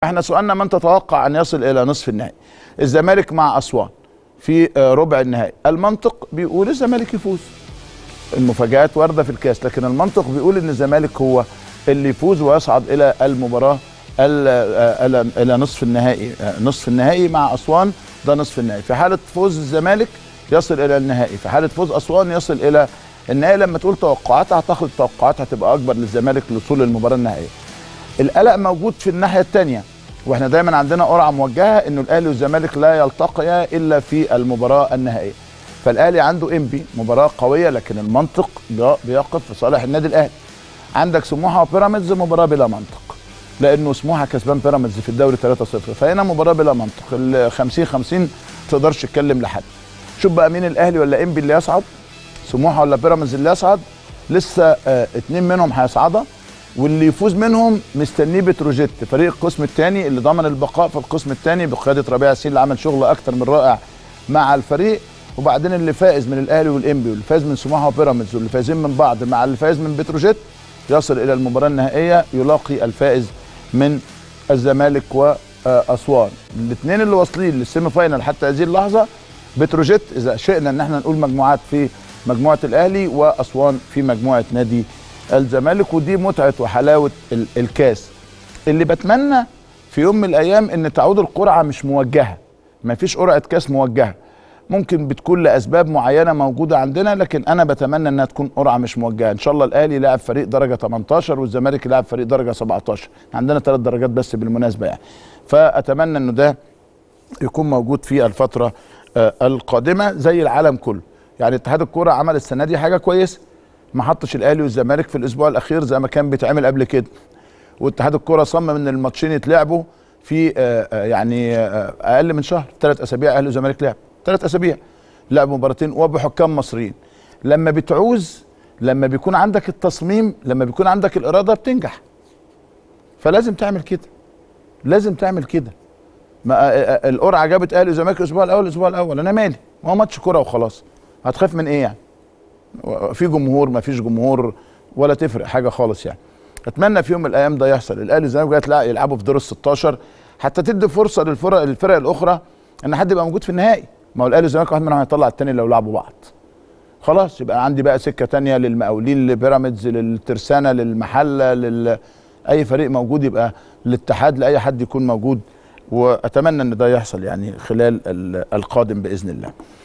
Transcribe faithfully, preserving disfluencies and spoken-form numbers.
احنا سؤالنا من تتوقع ان يصل الى نصف النهائي؟ الزمالك مع اسوان في ربع النهائي. المنطق بيقول الزمالك يفوز، المفاجآت وارده في الكاس، لكن المنطق بيقول ان الزمالك هو اللي يفوز ويصعد الى المباراه الى نصف النهائي. نصف النهائي مع اسوان ده نصف النهائي، في حاله فوز الزمالك يصل الى النهائي، في حاله فوز اسوان يصل الى النهائي. لما تقول توقعات اعتقد التوقعات هتبقى اكبر للزمالك للوصول للمباراه النهائيه. القلق موجود في الناحيه الثانيه، واحنا دايما عندنا قرعه موجهه انه الاهلي والزمالك لا يلتقيا الا في المباراه النهائيه. فالاهلي عنده انبي مباراه قويه، لكن المنطق بيقف في صالح النادي الاهلي. عندك سموحه وبيراميدز مباراه بلا منطق، لانه سموحه كسبان بيراميدز في الدوري ثلاثة صفر، فهنا مباراه بلا منطق. ال خمسين خمسين ما تقدرش تتكلم لحد. شوف بقى مين الاهلي ولا انبي اللي يصعد، سموحه ولا بيراميدز اللي يصعد. لسه اه اتنين منهم هيصعدوا، واللي يفوز منهم مستنيه بتروجيت، فريق القسم الثاني اللي ضمن البقاء في القسم الثاني بقياده ربيع ياسين اللي عمل شغل اكتر من رائع مع الفريق. وبعدين اللي فائز من الاهلي والانبي، واللي فاز من سموحه وبيراميدز، واللي فايزين من بعض مع اللي فاز من بتروجيت يصل الى المباراه النهائيه، يلاقي الفائز من الزمالك واسوان. الاثنين اللي واصلين للسيمي فاينال حتى هذه اللحظه بتروجيت، اذا شئنا ان احنا نقول مجموعات في مجموعه الاهلي، واسوان في مجموعه نادي الزمالك. ودي متعه وحلاوه الكاس. اللي بتمنى في يوم من الايام ان تعود القرعه مش موجهه، ما فيش قرعه كاس موجهه، ممكن بتكون لاسباب معينه موجوده عندنا، لكن انا بتمنى انها تكون قرعه مش موجهه. ان شاء الله الاهلي لاعب فريق درجه تمنتاشر والزمالك لاعب فريق درجه سبعتاشر، عندنا ثلاث درجات بس بالمناسبه يعني. فاتمنى انه ده يكون موجود في الفتره القادمه زي العالم كله. يعني اتحاد الكوره عمل السنه دي حاجه كويسه، ما حطش الاهلي والزمالك في الاسبوع الاخير زي ما كان بيتعمل قبل كده. واتحاد الكوره صمم ان الماتشين يتلعبوا في يعني اقل من شهر، ثلاث اسابيع اهلي والزمالك لعب ثلاث اسابيع، لعبوا مباراتين وبحكام مصريين. لما بتعوز، لما بيكون عندك التصميم، لما بيكون عندك الاراده بتنجح. فلازم تعمل كده، لازم تعمل كده. ما القرعه جابت اهلي وزمالك الاسبوع الاول الاسبوع الاول، انا مالي؟ هو ماتش كوره وخلاص، هتخاف من ايه يعني؟ في جمهور ما فيش جمهور ولا تفرق حاجه خالص يعني. اتمنى في يوم من الايام ده يحصل. الاهلي والزمالك يلعبوا في دور ال ستاشر حتى تدي فرصه للفرق الفرق الاخرى ان حد يبقى موجود في النهائي. ما هو الاهلي والزمالك واحد منهم هيطلع الثاني لو لعبوا بعض. خلاص يبقى عندي بقى سكه ثانيه للمقاولين، لبيراميدز، للترسانه، للمحله، لل اي فريق موجود، يبقى الاتحاد، لاي حد يكون موجود. واتمنى ان ده يحصل يعني خلال القادم باذن الله.